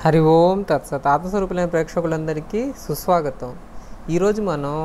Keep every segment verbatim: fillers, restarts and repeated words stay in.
హరి ఓం తత్సత్. ఆత్మస్వరూపులైన ప్రేక్షకులందరికీ సుస్వాగతం. ఈరోజు మనం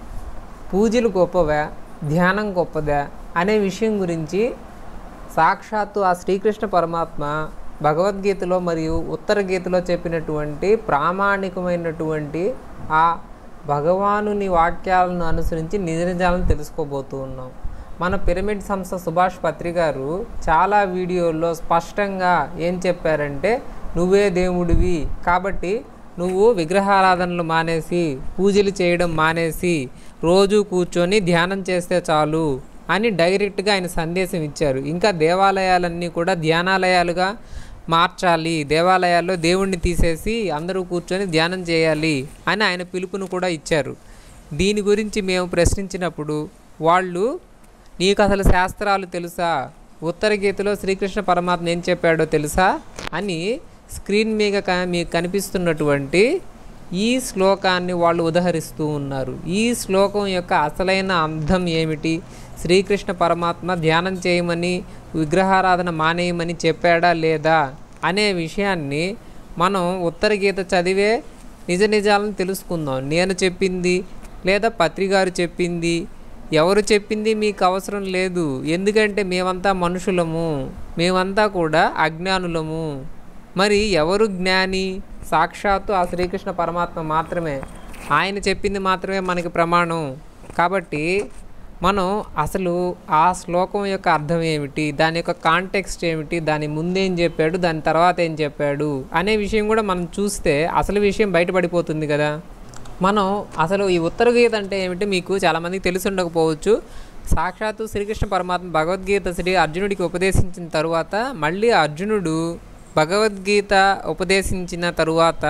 పూజలు గొప్పవా, ధ్యానం గొప్పదా అనే విషయం గురించి సాక్షాత్తు ఆ శ్రీకృష్ణ పరమాత్మ భగవద్గీతలో మరియు ఉత్తర గీతలో చెప్పినటువంటి ప్రామాణికమైనటువంటి ఆ భగవానుని వాక్యాలను అనుసరించి నిజ నిజాలను తెలుసుకోబోతూ ఉన్నాం. మన పిరమిడ్ సంస్థ సుభాష్ పత్రి గారు చాలా వీడియోల్లో స్పష్టంగా ఏం చెప్పారంటే, నువ్వే దేవుడివి కాబట్టి నువ్వు విగ్రహారాధనలు మానేసి పూజలు చేయడం మానేసి రోజు కూర్చొని ధ్యానం చేస్తే చాలు అని డైరెక్ట్గా ఆయన సందేశం ఇచ్చారు. ఇంకా దేవాలయాలన్నీ కూడా ధ్యానాలయాలుగా మార్చాలి, దేవాలయాల్లో దేవుణ్ణి తీసేసి అందరూ కూర్చొని ధ్యానం చేయాలి అని ఆయన పిలుపును కూడా ఇచ్చారు. దీని గురించి మేము ప్రశ్నించినప్పుడు వాళ్ళు, నీకు అసలు శాస్త్రాలు తెలుసా, ఉత్తర గీతలో శ్రీకృష్ణ పరమాత్మ ఏం చెప్పాడో తెలుసా అని స్క్రీన్ మీద మీకు కనిపిస్తున్నటువంటి ఈ శ్లోకాన్ని వాళ్ళు ఉదహరిస్తూ ఉన్నారు. ఈ శ్లోకం యొక్క అసలైన అర్థం ఏమిటి, శ్రీకృష్ణ పరమాత్మ ధ్యానం చేయమని విగ్రహారాధన మానేయమని చెప్పాడా లేదా అనే విషయాన్ని మనం ఉత్తర గీత చదివే నిజ నిజాలను తెలుసుకుందాం. నేను చెప్పింది లేదా పత్రికారు చెప్పింది ఎవరు చెప్పింది మీకు అవసరం లేదు. ఎందుకంటే మేమంతా మనుషులము, మేమంతా కూడా అజ్ఞానులము. మరి ఎవరు జ్ఞాని? సాక్షాత్తు ఆ శ్రీకృష్ణ పరమాత్మ మాత్రమే. ఆయన చెప్పింది మాత్రమే మనకి ప్రమాణం. కాబట్టి మనం అసలు ఆ శ్లోకం యొక్క అర్థం ఏమిటి, దాని యొక్క కాంటెక్స్ట్ ఏమిటి, దాని ముందేం చెప్పాడు, దాని తర్వాత ఏం చెప్పాడు అనే విషయం కూడా మనం చూస్తే అసలు విషయం బయటపడిపోతుంది కదా. మనం అసలు ఈ ఉత్తర గీత అంటే ఏమిటి మీకు చాలామందికి తెలిసి ఉండకపోవచ్చు. సాక్షాత్తు శ్రీకృష్ణ పరమాత్మ భగవద్గీత శ్రీ అర్జునుడికి ఉపదేశించిన తరువాత మళ్ళీ అర్జునుడు భగవద్గీత ఉపదేశించిన తరువాత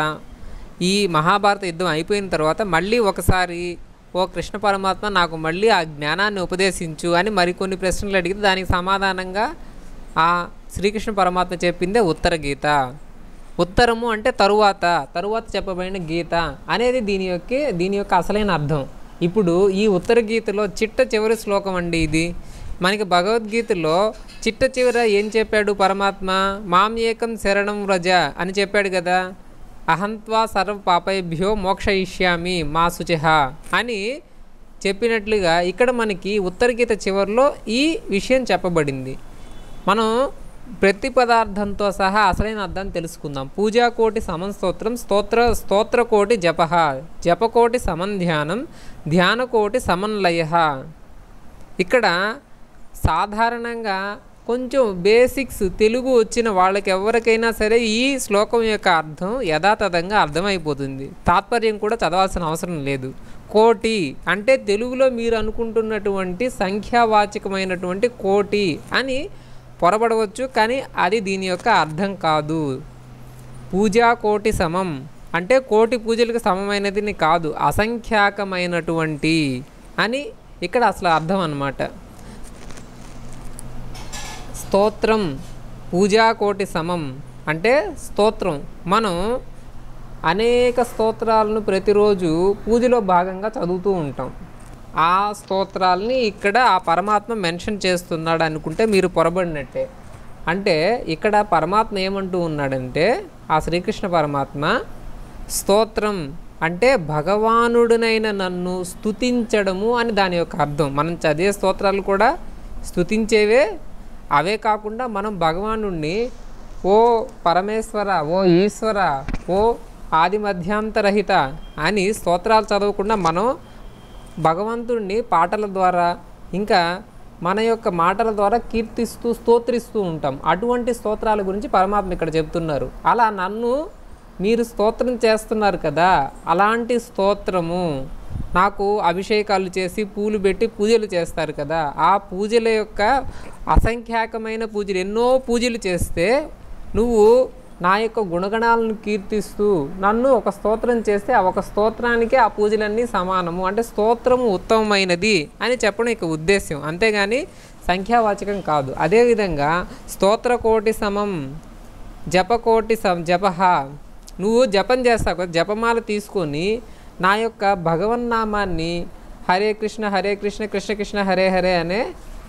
ఈ మహాభారత యుద్ధం అయిపోయిన తర్వాత మళ్ళీ ఒకసారి, ఓ కృష్ణ పరమాత్మ నాకు మళ్ళీ ఆ జ్ఞానాన్ని ఉపదేశించు అని మరికొన్ని ప్రశ్నలు అడిగితే దానికి సమాధానంగా ఆ శ్రీకృష్ణ పరమాత్మ చెప్పిందే ఉత్తర గీత. ఉత్తరము అంటే తరువాత, తరువాత చెప్పబడిన గీత అనేది దీని యొక్క దీని యొక్క అసలైన అర్థం. ఇప్పుడు ఈ ఉత్తర గీతలో చిట్ట చివరి శ్లోకం అండి ఇది. మనకి భగవద్గీతలో చిట్ట చివర ఏం చెప్పాడు పరమాత్మ? మాం ఏకం శరణం వ్రజ అని చెప్పాడు కదా. అహంత్వా సర్వ పాపేభ్యో మోక్షయిష్యామి మా శుచిః అని చెప్పినట్లుగా ఇక్కడ మనకి ఉత్తర గీత చివరిలో ఈ విషయం చెప్పబడింది. మనం ప్రతి పదార్థంతో సహా అసలైన అర్థాన్ని తెలుసుకుందాం. పూజాకోటి సమం స్తోత్రం, స్తోత్ర స్తోత్రకోటి జప, జపకోటి సమం ధ్యానం, ధ్యానకోటి సమన్లయ. ఇక్కడ సాధారణంగా కొంచెం బేసిక్స్ తెలుగు వచ్చిన వాళ్ళకి ఎవరికైనా సరే ఈ శ్లోకం యొక్క అర్థం యథాతథంగా అర్థమైపోతుంది. తాత్పర్యం కూడా చదవాల్సిన అవసరం లేదు. కోటి అంటే తెలుగులో మీరు అనుకుంటున్నటువంటి సంఖ్యావాచకమైనటువంటి కోటి అని పొరబడవచ్చు, కానీ అది దీని యొక్క అర్థం కాదు. పూజా కోటి సమం అంటే కోటి పూజలకు సమమైనది కాదు, అసంఖ్యాకమైనటువంటి అని ఇక్కడ అసలు అర్థం అన్నమాట. స్తోత్రం పూజా కోటి సమం అంటే స్తోత్రం. మనం అనేక స్తోత్రాలను ప్రతిరోజు పూజలో భాగంగా చదువుతూ ఉంటాం. ఆ స్తోత్రాలని ఇక్కడ ఆ పరమాత్మ మెన్షన్ చేస్తున్నాడు అనుకుంటే మీరు పొరబడినట్టే. అంటే ఇక్కడ పరమాత్మ ఏమంటూ ఉన్నాడంటే, ఆ శ్రీకృష్ణ పరమాత్మ స్తోత్రం అంటే భగవానుడినైన నన్ను స్తుతించడము అని దాని యొక్క అర్థం. మనం చదివే స్తోత్రాలు కూడా స్తుతించేవే. అవే కాకుండా మనం భగవానుడిని ఓ పరమేశ్వర, ఓ ఈశ్వర, ఓ ఆది మధ్యాంతరహిత అని స్తోత్రాలు చదవకుండా మనం భగవంతుడిని పాటల ద్వారా ఇంకా మన యొక్క మాటల ద్వారా కీర్తిస్తూ స్తోత్రిస్తూ ఉంటాం. అటువంటి స్తోత్రాల గురించి పరమాత్మ ఇక్కడ చెప్తున్నారు. అలా నన్ను మీరు స్తోత్రం చేస్తున్నారు కదా, అలాంటి స్తోత్రము నాకు అభిషేకాలు చేసి పూలు పెట్టి పూజలు చేస్తారు కదా, ఆ పూజల యొక్క అసంఖ్యాకమైన పూజలు ఎన్నో పూజలు చేస్తే నువ్వు నా యొక్క గుణగణాలను కీర్తిస్తూ నన్ను ఒక స్తోత్రం చేస్తే ఆ ఒక స్తోత్రానికి ఆ పూజలన్నీ సమానము. అంటే స్తోత్రము ఉత్తమమైనది అని చెప్పడం ఇక ఉద్దేశ్యం, అంతేగాని సంఖ్యావాచకం కాదు. అదేవిధంగా స్తోత్రకోటి సమం జపకోటి సమ జప, నువ్వు జపం చేస్తావు కదా, జపమాల తీసుకొని నా యొక్క భగవన్నామాన్ని హరే కృష్ణ హరే కృష్ణ కృష్ణ కృష్ణ హరే హరే అనే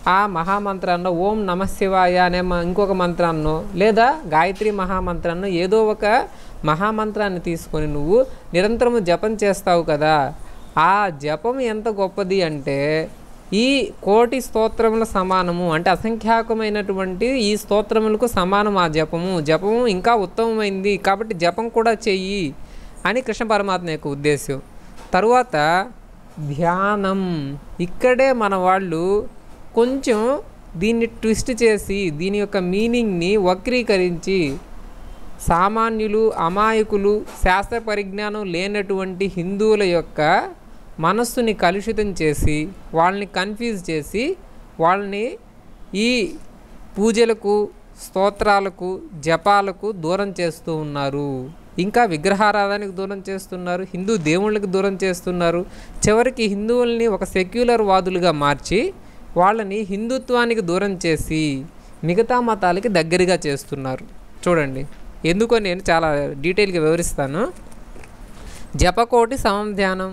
ఆ మహామంత్రాన్నో ఓం నమ శివాయ అనే ఇంకొక మంత్రాన్నో లేదా గాయత్రి మహామంత్రాన్నో ఏదో ఒక మహామంత్రాన్ని తీసుకొని నువ్వు నిరంతరము జపం చేస్తావు కదా, ఆ జపం ఎంత గొప్పది అంటే ఈ కోటి స్తోత్రముల సమానము, అంటే అసంఖ్యాకమైనటువంటి ఈ స్తోత్రములకు సమానం ఆ జపము. జపము ఇంకా ఉత్తమమైంది కాబట్టి జపం కూడా చెయ్యి అని కృష్ణ పరమాత్మ యొక్క ఉద్దేశం. తరువాత ధ్యానం. ఇక్కడే మన వాళ్ళు కొంచెం దీన్ని ట్విస్ట్ చేసి దీని యొక్క మీనింగ్ని వక్రీకరించి సామాన్యులు, అమాయకులు, శాస్త్ర పరిజ్ఞానం లేనటువంటి హిందువుల యొక్క మనస్సుని కలుషితం చేసి వాళ్ళని కన్ఫ్యూజ్ చేసి వాళ్ళని ఈ పూజలకు, స్తోత్రాలకు, జపాలకు దూరం చేస్తూ ఉన్నారు. ఇంకా విగ్రహారాధనకు దూరం చేస్తున్నారు, హిందూ దేవుళ్ళకి దూరం చేస్తున్నారు. చివరికి హిందువుల్ని ఒక సెక్యులర్ వాదులుగా మార్చి వాళ్ళని హిందుత్వానికి దూరం చేసి మిగతా మతాలకి దగ్గరగా చేస్తున్నారు. చూడండి ఎందుకో నేను చాలా డీటెయిల్గా వివరిస్తాను. జపకోటి సమం ధ్యానం.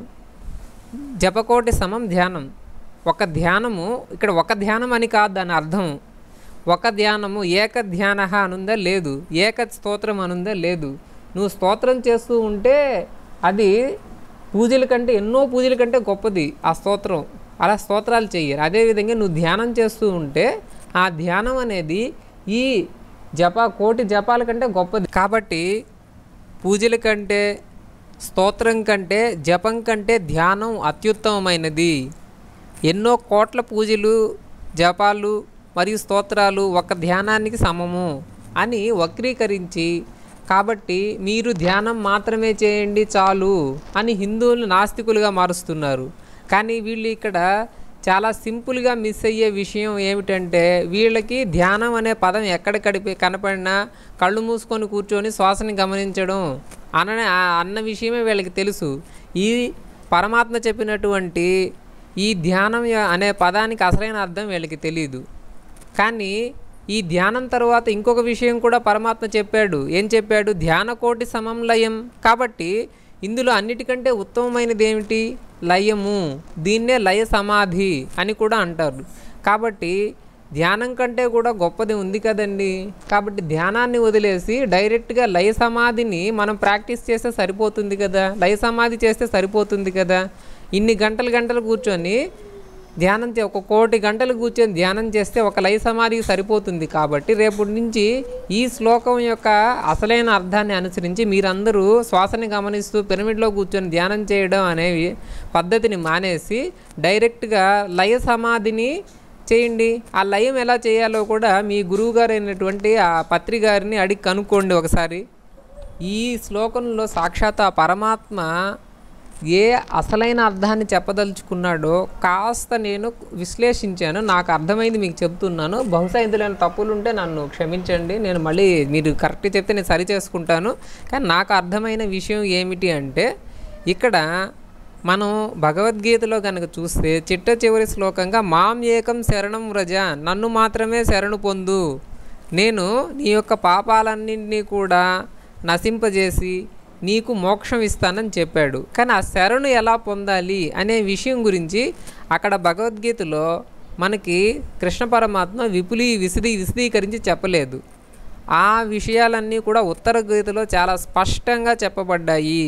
జపకోటి సమం ధ్యానం. ఒక ధ్యానము, ఇక్కడ ఒక ధ్యానం అని కాదు దాని అర్థం. ఒక ధ్యానము ఏక ధ్యాన అనుందా లేదు, ఏక స్తోత్రం అనుందా లేదు. నువ్వు స్తోత్రం చేస్తూ ఉంటే అది పూజల కంటే, ఎన్నో పూజల కంటే గొప్పది ఆ స్తోత్రం. అలా స్తోత్రాలు చెయ్యరు. అదేవిధంగా నువ్వు ధ్యానం చేస్తూ ఉంటే ఆ ధ్యానం అనేది ఈ జప కోటి జపాల కంటే గొప్పది. కాబట్టి పూజల కంటే, స్తోత్రం కంటే, జపం కంటే ధ్యానం అత్యుత్తమమైనది. ఎన్నో కోట్ల పూజలు, జపాలు మరియు స్తోత్రాలు ఒక ధ్యానానికి సమము అని వక్రీకరించి, కాబట్టి మీరు ధ్యానం మాత్రమే చేయండి చాలు అని హిందువులు నాస్తికులుగా మారుస్తున్నారు. కానీ వీళ్ళు ఇక్కడ చాలా సింపుల్గా మిస్ అయ్యే విషయం ఏమిటంటే, వీళ్ళకి ధ్యానం అనే పదం ఎక్కడ కడిపి కనపడినా కళ్ళు మూసుకొని కూర్చొని శ్వాసని గమనించడం అన్న అన్న విషయమే వీళ్ళకి తెలుసు. ఈ పరమాత్మ చెప్పినటువంటి ఈ ధ్యానం అనే పదానికి అసలైన అర్థం వీళ్ళకి తెలియదు. కానీ ఈ ధ్యానం తర్వాత ఇంకొక విషయం కూడా పరమాత్మ చెప్పాడు. ఏం చెప్పాడు? ధ్యాన కోటి సమం లయం. కాబట్టి ఇందులో అన్నిటికంటే ఉత్తమమైనది ఏమిటి? లయము. దీన్నే లయ సమాధి అని కూడా అంటారు. కాబట్టి ధ్యానం కంటే కూడా గొప్పది ఉంది కదండి. కాబట్టి ధ్యానాన్ని వదిలేసి డైరెక్ట్గా లయ సమాధిని మనం ప్రాక్టీస్ చేస్తే సరిపోతుంది కదా, లయ సమాధి చేస్తే సరిపోతుంది కదా. ఇన్ని గంటలు గంటలు కూర్చొని ధ్యానం చే ఒక కోటి గంటలు కూర్చొని ధ్యానం చేస్తే ఒక లయ సమాధికి సరిపోతుంది. కాబట్టి రేపటి నుంచి ఈ శ్లోకం యొక్క అసలైన అర్థాన్ని అనుసరించి మీరందరూ శ్వాసని గమనిస్తూ పిరమిడ్లో కూర్చొని ధ్యానం చేయడం అనేవి పద్ధతిని మానేసి డైరెక్ట్గా లయ సమాధిని చేయండి. ఆ లయం ఎలా చేయాలో కూడా మీ గురువు గారు అయినటువంటి ఆ పత్రి గారిని అడిగి కనుక్కోండి ఒకసారి. ఈ శ్లోకంలో సాక్షాత్ ఆ పరమాత్మ ఏ అసలైన అర్థాన్ని చెప్పదలుచుకున్నాడో కాస్త నేను విశ్లేషించాను. నాకు అర్థమైంది మీకు చెప్తున్నాను. బహుశా ఇందులో తప్పులు ఉంటే నన్ను క్షమించండి. నేను మళ్ళీ మీరు కరెక్ట్ చెప్తే నేను సరి చేసుకుంటాను. కానీ నాకు అర్థమైన విషయం ఏమిటి అంటే, ఇక్కడ మనం భగవద్గీతలో కనుక చూస్తే చిట్ట చివరి శ్లోకంగా మాం ఏకం శరణం వ్రజ, నన్ను మాత్రమే శరణు పొందు, నేను నీ యొక్క పాపాలన్నింటినీ కూడా నశింపజేసి నీకు మోక్షం ఇస్తానని చెప్పాడు. కానీ ఆ శరణు ఎలా పొందాలి అనే విషయం గురించి అక్కడ భగవద్గీతలో మనకి కృష్ణ పరమాత్మ విపులీ విశదీ విశదీకరించి చెప్పలేదు. ఆ విషయాలన్నీ కూడా ఉత్తర గీతలో చాలా స్పష్టంగా చెప్పబడ్డాయి.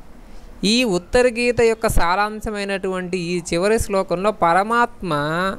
ఈ ఉత్తర గీత యొక్క సారాంశమైనటువంటి ఈ చివరి శ్లోకంలో పరమాత్మ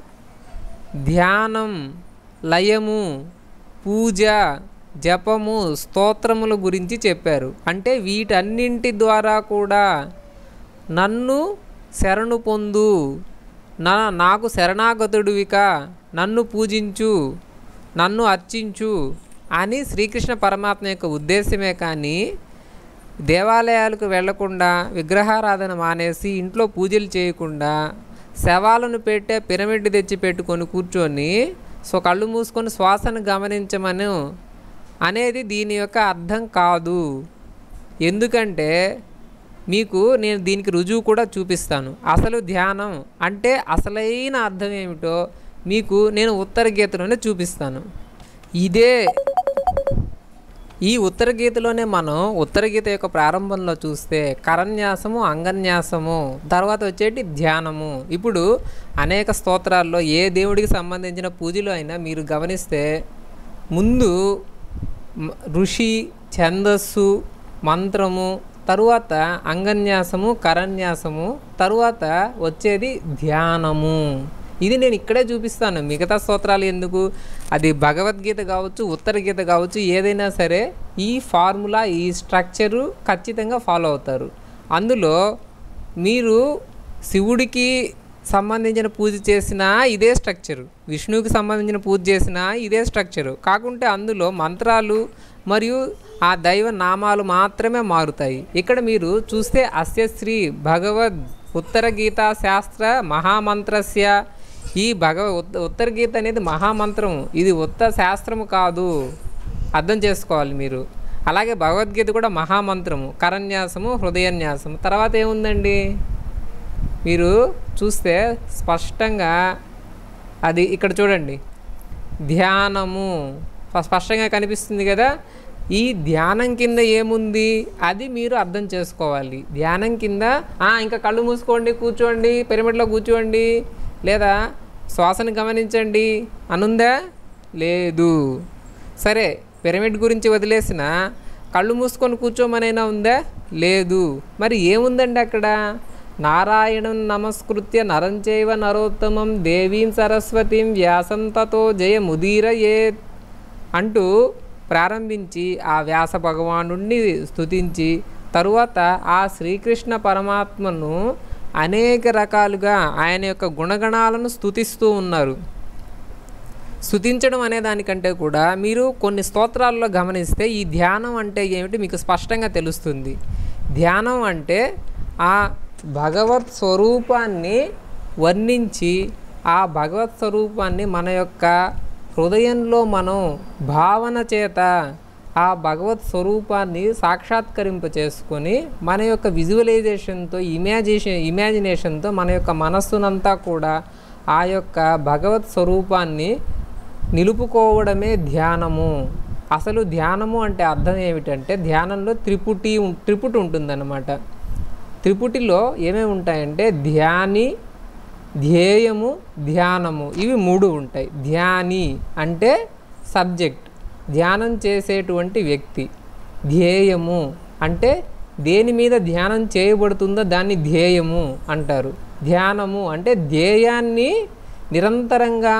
ధ్యానం, లయము, పూజ, జపము, స్తోత్రముల గురించి చెప్పారు. అంటే వీటన్నింటి ద్వారా కూడా నన్ను శరణు పొందు, నా నాకు శరణాగతుడివిక, నన్ను పూజించు, నన్ను అర్చించు అని శ్రీకృష్ణ పరమాత్మ యొక్క ఉద్దేశమే. కానీ దేవాలయాలకు వెళ్లకుండా, విగ్రహారాధన మానేసి, ఇంట్లో పూజలు చేయకుండా, శవాలను పెట్టే పిరమిడ్ తెచ్చి పెట్టుకొని కూర్చొని సో కళ్ళు మూసుకొని శ్వాసను గమనించమను అనేది దీని యొక్క అర్థం కాదు. ఎందుకంటే మీకు నేను దీనికి రుజువు కూడా చూపిస్తాను. అసలు ధ్యానం అంటే అసలైన అర్థం ఏమిటో మీకు నేను ఉత్తర గీతలోనే చూపిస్తాను. ఇదే ఈ ఉత్తర గీతలోనే మనం ఉత్తర గీత యొక్క ప్రారంభంలో చూస్తే కరన్యాసము, అంగన్యాసము, తర్వాత వచ్చేటి ధ్యానము. ఇప్పుడు అనేక స్తోత్రాల్లో ఏ దేవుడికి సంబంధించిన పూజలు అయినా మీరు గమనిస్తే ముందు ఋషి, ఛందస్సు, మంత్రము, తరువాత అంగన్యాసము, కరన్యాసము, తరువాత వచ్చేది ధ్యానము. ఇది నేను ఇక్కడే చూపిస్తాను. మిగతా స్తోత్రాలు ఎందుకు? అది భగవద్గీత కావచ్చు, ఉత్తర గీత కావచ్చు, ఏదైనా సరే ఈ ఫార్ములా, ఈ స్ట్రక్చరు ఖచ్చితంగా ఫాలో అవుతారు. అందులో మీరు శివుడికి సంబంధించిన పూజ చేసినా ఇదే స్ట్రక్చరు, విష్ణువుకి సంబంధించిన పూజ చేసినా ఇదే స్ట్రక్చరు. కాకుంటే అందులో మంత్రాలు మరియు ఆ దైవ నామాలు మాత్రమే మారుతాయి. ఇక్కడ మీరు చూస్తే అస్య శ్రీ భగవద్ ఉత్తర గీతా శాస్త్ర మహామంత్రస్య, ఈ భగవ ఉత్తర గీత అనేది మహామంత్రం, ఇది ఉత్త శాస్త్రము కాదు, అర్థం చేసుకోవాలి మీరు. అలాగే భగవద్గీత కూడా మహామంత్రము, కరన్యాసము, హృదయన్యాసము. తర్వాత ఏముందండి మీరు చూస్తే స్పష్టంగా అది ఇక్కడ చూడండి, ధ్యానము స్పష్టంగా కనిపిస్తుంది కదా. ఈ ధ్యానం కింద ఏముంది అది మీరు అర్థం చేసుకోవాలి. ధ్యానం కింద ఇంకా కళ్ళు మూసుకోండి, కూర్చోండి, పిరమిడ్లో కూర్చోండి, లేదా శ్వాసను గమనించండి అనుందా? లేదు. సరే, పిరమిడ్ గురించి వదిలేసిన కళ్ళు మూసుకొని కూర్చోమనైనా ఉందా? లేదు. మరి ఏముందండి అక్కడ? నారాయణం నమస్కృత్య నరంచైవ నరోత్తమం దేవీం సరస్వతీం వ్యాసం తతో జయముదీరయేత్ అంటూ ప్రారంభించి ఆ వ్యాస భగవానుడిని స్తుతించి తరువాత ఆ శ్రీకృష్ణ పరమాత్మను అనేక రకాలుగా ఆయన యొక్క గుణగణాలను స్తుతిస్తూ ఉన్నారు. స్తుతించడం అనే దానికంటే కూడా మీరు కొన్ని స్తోత్రాల్లో గమనిస్తే ఈ ధ్యానం అంటే ఏమిటి మీకు స్పష్టంగా తెలుస్తుంది. ధ్యానం అంటే ఆ భగవత్ స్వరూపాన్ని వర్ణించి ఆ భగవత్ స్వరూపాన్ని మన యొక్క హృదయంలో మనం భావన చేత ఆ భగవత్ స్వరూపాన్ని సాక్షాత్కరింప చేసుకొని మన యొక్క విజువలైజేషన్తో, ఇమాజినేషన్ ఇమాజినేషన్తో మన యొక్క మనస్సునంతా కూడా ఆ యొక్క భగవత్ స్వరూపాన్ని నిలుపుకోవడమే ధ్యానము. అసలు ధ్యానము అంటే అర్థం ఏమిటంటే ధ్యానంలో త్రిపుటి త్రిపుటి ఉంటుందన్నమాట. త్రిపుటిలో ఏమేమి ఉంటాయంటే ధ్యాని, ధ్యేయము, ధ్యానము, ఇవి మూడు ఉంటాయి. ధ్యాని అంటే సబ్జెక్ట్, ధ్యానం చేసేటువంటి వ్యక్తి. ధ్యేయము అంటే దేని మీద ధ్యానం చేయబడుతుందో దాన్ని ధ్యేయము అంటారు. ధ్యానము అంటే ధ్యేయాన్ని నిరంతరంగా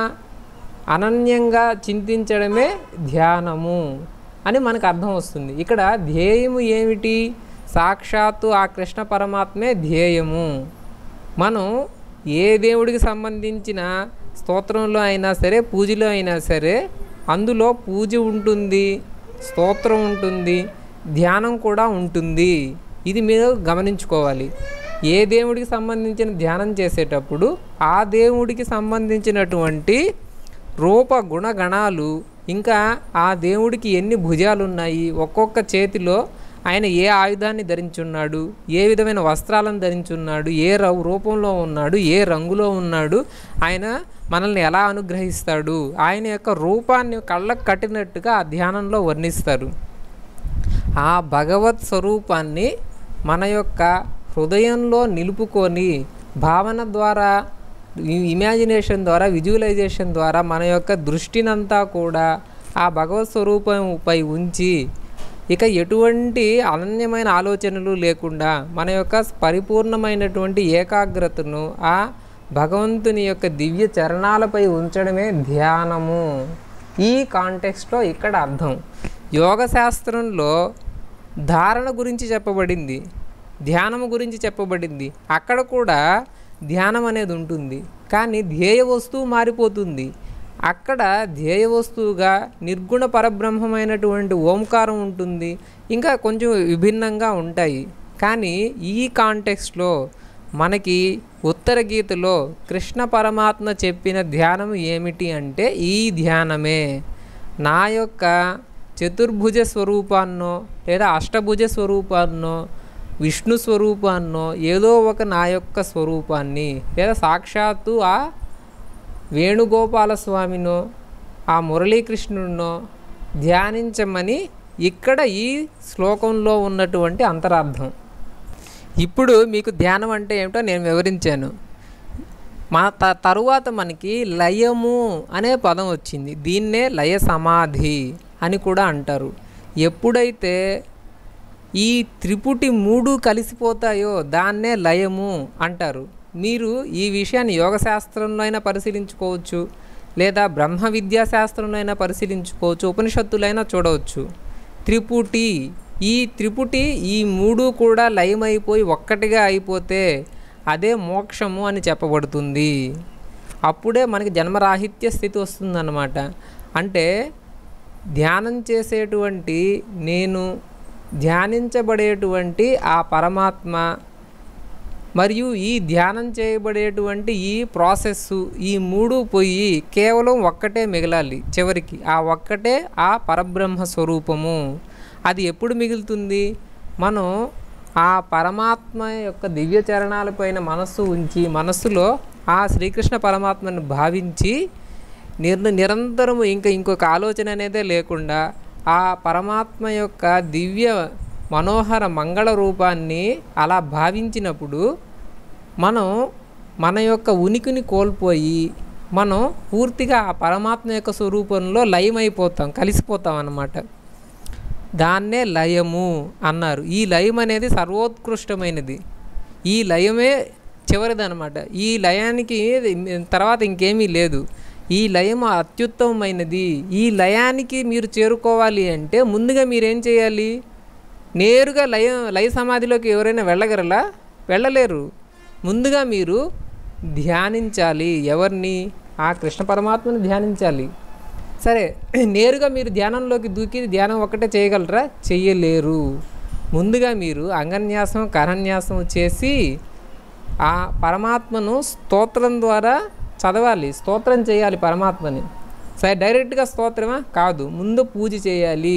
అనన్యంగా చింతించడమే ధ్యానము అని మనకు అర్థం వస్తుంది. ఇక్కడ ధ్యేయము ఏమిటి? సాక్షాత్తు ఆ కృష్ణ పరమాత్మే ధ్యేయము. మనం ఏ దేవుడికి సంబంధించిన స్తోత్రంలో అయినా సరే, పూజలో అయినా సరే, అందులో పూజ ఉంటుంది, స్తోత్రం ఉంటుంది, ధ్యానం కూడా ఉంటుంది. ఇది మీరు గమనించుకోవాలి. ఏ దేవుడికి సంబంధించిన ధ్యానం చేసేటప్పుడు ఆ దేవుడికి సంబంధించినటువంటి రూప గుణగణాలు, ఇంకా ఆ దేవుడికి ఎన్ని భుజాలు ఉన్నాయి, ఒక్కొక్క చేతిలో ఆయన ఏ ఆయుధాన్ని ధరించున్నాడు, ఏ విధమైన వస్త్రాలను ధరించున్నాడు, ఏ రూపంలో ఉన్నాడు, ఏ రంగులో ఉన్నాడు, ఆయన మనల్ని ఎలా అనుగ్రహిస్తాడు, ఆయన యొక్క రూపాన్ని కళ్ళకు కట్టినట్టుగా ఆ ధ్యానంలో వర్ణిస్తారు. ఆ భగవత్ స్వరూపాన్ని మన యొక్క హృదయంలో నిలుపుకొని భావన ద్వారా, ఇమాజినేషన్ ద్వారా, విజువలైజేషన్ ద్వారా మన యొక్క దృష్టినంతా కూడా ఆ భగవత్ స్వరూపంపై ఉంచి ఇక ఎటువంటి అనన్యమైన ఆలోచనలు లేకుండా మన యొక్క పరిపూర్ణమైనటువంటి ఏకాగ్రతను ఆ భగవంతుని యొక్క దివ్య చరణాలపై ఉంచడమే ధ్యానము. ఈ కాంటెక్స్ట్లో ఇక్కడ అర్థం. యోగ శాస్త్రంలో ధారణ గురించి చెప్పబడింది, ధ్యానము గురించి చెప్పబడింది. అక్కడ కూడా ధ్యానం అనేది ఉంటుంది, కానీ ధ్యేయ వస్తువు మారిపోతుంది. అక్కడ ధ్యేయ వస్తువుగా నిర్గుణ పరబ్రహ్మమైనటువంటి ఓంకారం ఉంటుంది, ఇంకా కొంచెం విభిన్నంగా ఉంటాయి. కానీ ఈ కాంటెక్స్ట్లో మనకి ఉత్తర గీతలో కృష్ణ పరమాత్మ చెప్పిన ధ్యానం ఏమిటి అంటే ఈ ధ్యానమే. నా యొక్క చతుర్భుజ స్వరూపాన్నో లేదా అష్టభుజ స్వరూపాన్నో విష్ణు స్వరూపాన్నో ఏదో ఒక నా యొక్క స్వరూపాన్ని లేదా సాక్షాత్తు ఆ వేణుగోపాల స్వామినో ఆ మురళీకృష్ణుడినో ధ్యానించమని ఇక్కడ ఈ శ్లోకంలో ఉన్నటువంటి అంతరార్థం. ఇప్పుడు మీకు ధ్యానం అంటే ఏమిటో నేను వివరించాను. మా త తరువాత మనకి లయము అనే పదం వచ్చింది. దీన్నే లయ సమాధి అని కూడా అంటారు. ఎప్పుడైతే ఈ త్రిపుటి మూడు కలిసిపోతాయో దాన్నే లయము అంటారు. మీరు ఈ విషయాన్ని యోగశాస్త్రంలో అయినా పరిశీలించుకోవచ్చు, లేదా బ్రహ్మ విద్యాశాస్త్రంలో అయినా పరిశీలించుకోవచ్చు, ఉపనిషత్తులైనా చూడవచ్చు. త్రిపుటి, ఈ త్రిపుటి ఈ మూడు కూడా లయమైపోయి ఒక్కటిగా అయిపోతే అదే మోక్షము అని చెప్పబడుతుంది. అప్పుడే మనకి జన్మరాహిత్య స్థితి వస్తుందన్నమాట. అంటే ధ్యానం చేసేటువంటి నేను, ధ్యానించబడేటువంటి ఆ పరమాత్మ మరియు ఈ ధ్యానం చేయబడేటువంటి ఈ ప్రాసెస్సు, ఈ మూడు పోయి కేవలం ఒక్కటే మిగలాలి చివరికి. ఆ ఒక్కటే ఆ పరబ్రహ్మ స్వరూపము. అది ఎప్పుడు మిగులుతుంది? మనం ఆ పరమాత్మ యొక్క దివ్య చరణాలపైన మనస్సు ఉంచి, మనస్సులో ఆ శ్రీకృష్ణ పరమాత్మను భావించి నిర్ నిరంతరము ఇంకా ఇంకొక ఆలోచన అనేదే లేకుండా ఆ పరమాత్మ యొక్క దివ్య మనోహర మంగళ రూపాన్ని అలా భావించినప్పుడు మనం మన యొక్క ఉనికిని కోల్పోయి మనం పూర్తిగా ఆ పరమాత్మ యొక్క స్వరూపంలో లయమైపోతాం, కలిసిపోతాం అన్నమాట. దాన్నే లయము అన్నారు. ఈ లయం అనేది సర్వోత్కృష్టమైనది. ఈ లయమే చివరిదనమాట. ఈ లయానికి తర్వాత ఇంకేమీ లేదు. ఈ లయం అత్యుత్తమమైనది. ఈ లయానికి మీరు చేరుకోవాలి అంటే ముందుగా మీరేం చేయాలి? నేరుగా లయ లయ సమాధిలోకి ఎవరైనా వెళ్ళగలరా? వెళ్ళలేరు. ముందుగా మీరు ధ్యానించాలి. ఎవరిని? ఆ కృష్ణ పరమాత్మని ధ్యానించాలి. సరే, నేరుగా మీరు ధ్యానంలోకి దూకి ధ్యానం ఒక్కటే చేయగలరా? చెయ్యలేరు. ముందుగా మీరు అంగన్యాసం, కరన్యాసం చేసి ఆ పరమాత్మను స్తోత్రం ద్వారా చదవాలి, స్తోత్రం చేయాలి పరమాత్మని. సరే, డైరెక్ట్గా స్తోత్రమా? కాదు, ముందు పూజ చేయాలి.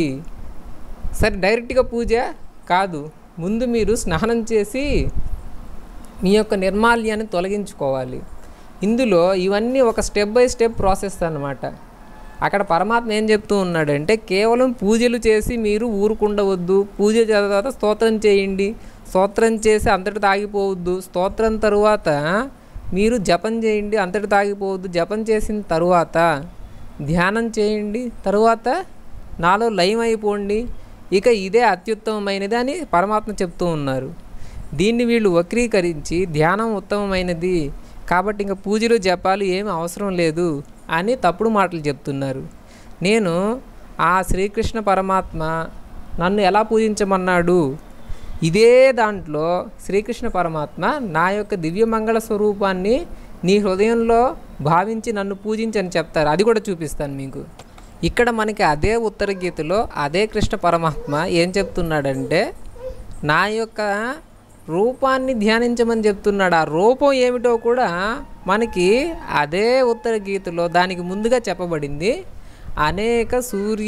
సరే, డైరెక్ట్గా పూజ కాదు, ముందు మీరు స్నానం చేసి మీ యొక్క నిర్మాల్యాన్ని తొలగించుకోవాలి. ఇందులో ఇవన్నీ ఒక స్టెప్ బై స్టెప్ ప్రాసెస్ అన్నమాట. అక్కడ పరమాత్మ ఏం చెప్తూ ఉన్నాడంటే కేవలం పూజలు చేసి మీరు ఊరుకుండవద్దు. పూజ తర్వాత స్తోత్రం చేయండి, స్తోత్రం చేసి అంతటితో ఆగిపోవద్దు. స్తోత్రం తరువాత మీరు జపం చేయండి, అంతటితో ఆగిపోవద్దు. జపం చేసిన తరువాత ధ్యానం చేయండి, తరువాత నాలో లయం అయిపోండి. ఇక ఇదే అత్యుత్తమమైనది అని పరమాత్మ చెప్తూ ఉన్నారు. దీన్ని వీళ్ళు వక్రీకరించి ధ్యానం ఉత్తమమైనది కాబట్టి ఇంకా పూజలు జపాలు ఏమి అవసరం లేదు అని తప్పుడు మాటలు చెప్తున్నారు. నేను ఆ శ్రీకృష్ణ పరమాత్మ నన్ను ఎలా పూజించమన్నాడు? ఇదే దాంట్లో శ్రీకృష్ణ పరమాత్మ నా యొక్క దివ్యమంగళ స్వరూపాన్ని నీ హృదయంలో భావించి నన్ను పూజించని చెప్తారు. అది కూడా చూపిస్తాను మీకు. ఇక్కడ మనకి అదే ఉత్తర గీతలో అదే కృష్ణ పరమాత్మ ఏం చెప్తున్నాడంటే నా యొక్క రూపాన్ని ధ్యానించమని చెప్తున్నాడు. ఆ రూపం ఏమిటో కూడా మనకి అదే ఉత్తర గీతలో దానికి ముందుగా చెప్పబడింది. అనేక సూర్య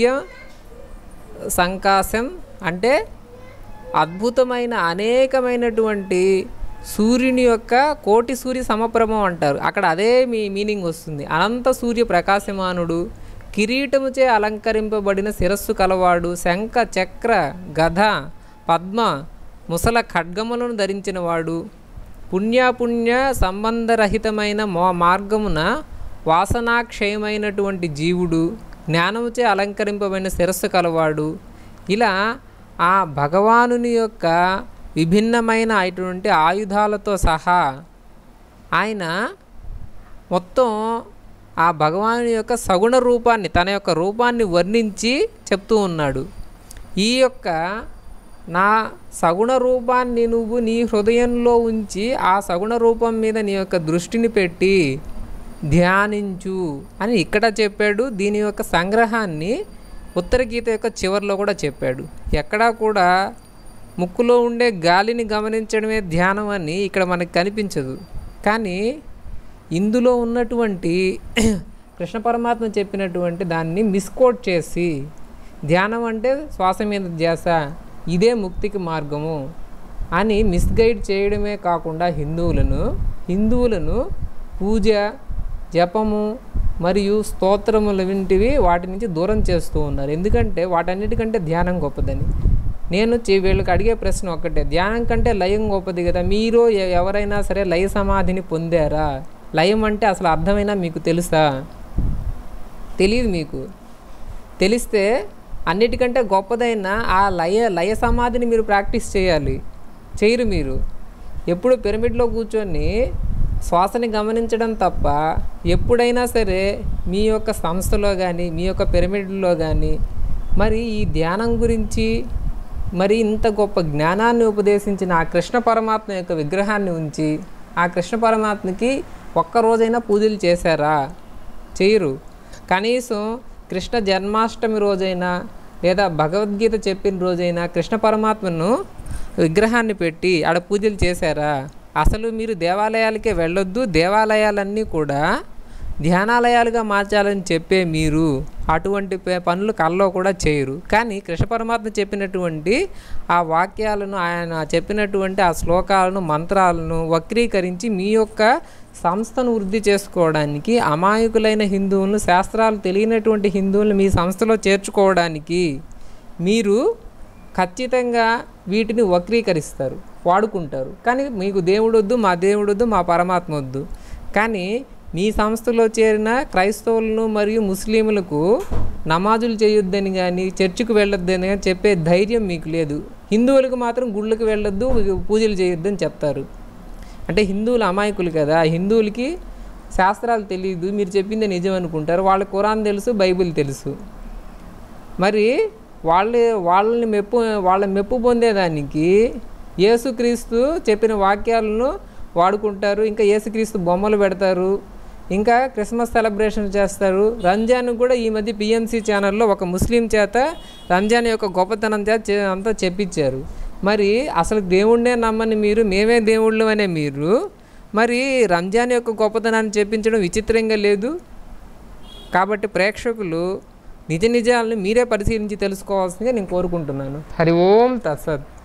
సంకాశం అంటే అద్భుతమైన అనేకమైనటువంటి సూర్యుని యొక్క కోటి సూర్య సమప్రభం అంటారు. అక్కడ అదే మీ మీనింగ్ వస్తుంది. అనంత సూర్య ప్రకాశమానుడు, కిరీటముచే అలంకరింపబడిన శిరస్సు కలవాడు, శంఖ చక్ర గద పద్మ ముసల ఖడ్గములను ధరించిన వాడు, పుణ్యపుణ్య సంబంధరహితమైన మో మార్గమున వాసనాక్షయమైనటువంటి జీవుడు, జ్ఞానముచే అలంకరింపబడిన శిరస్సు కలవాడు. ఇలా ఆ భగవానుని యొక్క విభిన్నమైన అటువంటి ఆయుధాలతో సహా ఆయన మొత్తం ఆ భగవానుని యొక్క సగుణ రూపాన్ని, తన యొక్క రూపాన్ని వర్ణించి చెప్తూ ఉన్నాడు. ఈ యొక్క నా సగుణ రూపాన్ని నువ్వు నీ హృదయంలో ఉంచి ఆ సగుణ రూపం మీద నీ యొక్క దృష్టిని పెట్టి ధ్యానించు అని ఇక్కడ చెప్పాడు. దీని యొక్క సంగ్రహాన్ని ఉత్తర గీత యొక్క చివరిలో కూడా చెప్పాడు. ఎక్కడా కూడా ముక్కులో ఉండే గాలిని గమనించడమే ధ్యానం అని ఇక్కడ మనకు కనిపించదు. కానీ ఇందులో ఉన్నటువంటి కృష్ణ పరమాత్మ చెప్పినటువంటి దాన్ని మిస్కోట్ చేసి ధ్యానం అంటే శ్వాస మీద ధ్యాస, ఇదే ముక్తికి మార్గము అని మిస్గైడ్ చేయడమే కాకుండా హిందువులను హిందువులను పూజ, జపము, మరియు స్తోత్రములు వంటివి వాటి నుంచి దూరం చేస్తూ ఉన్నారు. ఎందుకంటే వాటన్నిటికంటే ధ్యానం గొప్పదని. నేను వీళ్ళకి అడిగే ప్రశ్న ఒక్కటే, ధ్యానం కంటే లయం గొప్పది కదా. మీరు ఎవరైనా సరే లయ సమాధిని పొందారా? లయం అంటే అసలు అర్థమైనా మీకు తెలుసా? తెలియదు. మీకు తెలిస్తే అన్నిటికంటే గొప్పదైన ఆ లయ లయ సమాధిని మీరు ప్రాక్టీస్ చేయాలి. చేయరు మీరు. ఎప్పుడు పిరమిడ్లో కూర్చొని శ్వాసని గమనించడం తప్ప ఎప్పుడైనా సరే మీ యొక్క సంస్థలో కానీ మీ యొక్క పిరమిడ్లో కానీ మరి ఈ ధ్యానం గురించి మరి ఇంత గొప్ప జ్ఞానాన్ని ఉపదేశించిన ఆ కృష్ణ పరమాత్మ యొక్క విగ్రహాన్ని ఉంచి ఆ కృష్ణ పరమాత్మకి ఒక్కరోజైనా పూజలు చేశారా? చేయరు. కనీసం కృష్ణ జన్మాష్టమి రోజైనా లేదా భగవద్గీత చెప్పిన రోజైనా కృష్ణ పరమాత్మను విగ్రహాన్ని పెట్టి ఆడ పూజలు చేశారా? అసలు మీరు దేవాలయాలకే వెళ్ళొద్దు, దేవాలయాలన్నీ కూడా ధ్యానాలయాలుగా మార్చాలని చెప్పే మీరు అటువంటి పనులు కల్లో కూడా చేయరు. కానీ కృష్ణ పరమాత్మ చెప్పినటువంటి ఆ వాక్యాలను, ఆయన చెప్పినటువంటి ఆ శ్లోకాలను, మంత్రాలను వక్రీకరించి మీ యొక్క సంస్థను వృద్ధి చేసుకోవడానికి, అమాయకులైన హిందువులను, శాస్త్రాలు తెలియనటువంటి హిందువులను మీ సంస్థలో చేర్చుకోవడానికి మీరు ఖచ్చితంగా వీటిని వక్రీకరిస్తారు, వాడుకుంటారు. కానీ మీకు దేవుడు వద్దు, మా దేవుడు వద్దు, మా పరమాత్మ వద్దు. కానీ మీ సంస్థలో చేరిన క్రైస్తవులను మరియు ముస్లింలకు నమాజులు చేయొద్దని కానీ చర్చికి వెళ్ళొద్దని కానీ చెప్పే ధైర్యం మీకు లేదు. హిందువులకు మాత్రం గుళ్ళకి వెళ్ళొద్దు, పూజలు చేయొద్దని చెప్తారు. అంటే హిందువులు అమాయకులు కదా, హిందువులకి శాస్త్రాలు తెలియదు, మీరు చెప్పిందే నిజం అనుకుంటారు. వాళ్ళ ఖురాన్ తెలుసు, బైబిల్ తెలుసు. మరి వాళ్ళ వాళ్ళని మెప్పు వాళ్ళ మెప్పు పొందేదానికి యేసుక్రీస్తు చెప్పిన వాక్యాలను వాడుకుంటారు. ఇంకా యేసుక్రీస్తు బొమ్మలు పెడతారు, ఇంకా క్రిస్మస్ సెలబ్రేషన్ చేస్తారు. రంజాన్ కూడా ఈ మధ్య పిఎంసి ఛానల్లో ఒక ముస్లిం చేత రంజాన్ యొక్క గొప్పతనం చేత అంతా చెప్పించారు. మరి అసలు దేవుణ్ణే నమ్మని మీరు, మేమే దేవుళ్ళు అనే మీరు మరి రంజాన్ యొక్క గొప్పతనాన్ని చెప్పించడం విచిత్రంగా లేదు? కాబట్టి ప్రేక్షకులు నిజ నిజాలను మీరే పరిశీలించి తెలుసుకోవాల్సిందిగా నేను కోరుకుంటున్నాను. హరి ఓం తత్సత్.